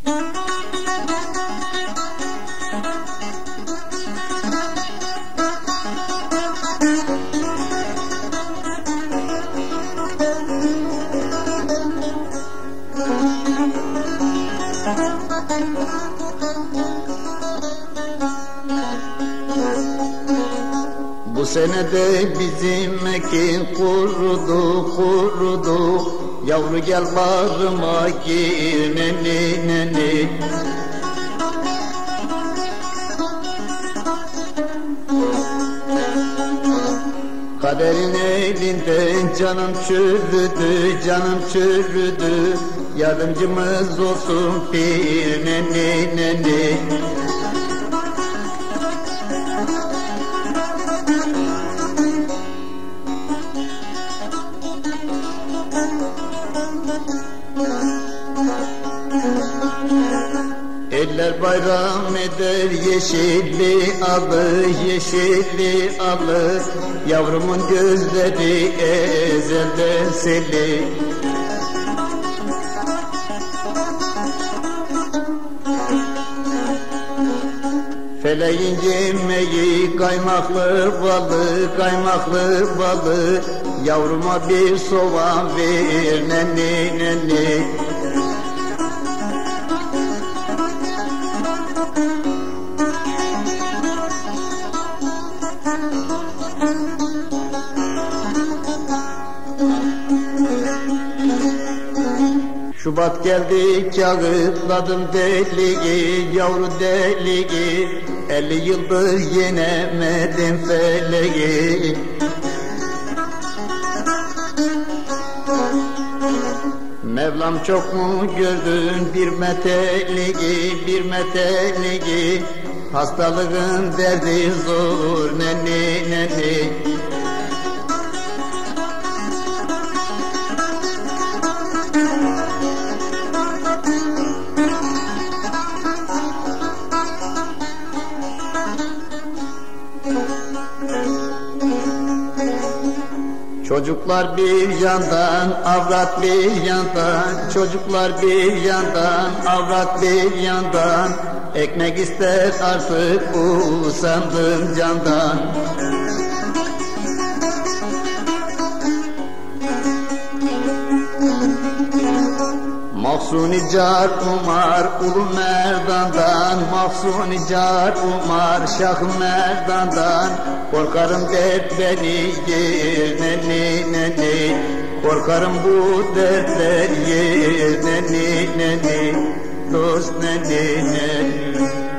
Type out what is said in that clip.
Bu sene de bizim ekin kurudu. Yavru gel bağrıma gir neni. Kaderin elinden canım çürüdü. Yardımcımız olsun bir neni. Eller bayram eder yeşilli alı Yavrumun gözleri ezelden seli. Feleğin yemeği kaymaklı balı Yavruma bir soğan ver neni. Şubat geldi kağıtladım deliği, yavru deliği 50 yıldır yenemedim feleği. Mevlam çok mu gördün bir meteliği Hastalığın derdi zor neni. Çocuklar bir yandan, avrat bir yandan, çocuklar bir yandan, avrat bir yandan, ekmek ister artık usandım candan. Mahsuni Car Umar Ulu Merdan'dan, Mahsuni Car Umar Şah Merdan'dan, korkarım dert beni yer neni. Korkarım bu dertler yer neni. Dost neni.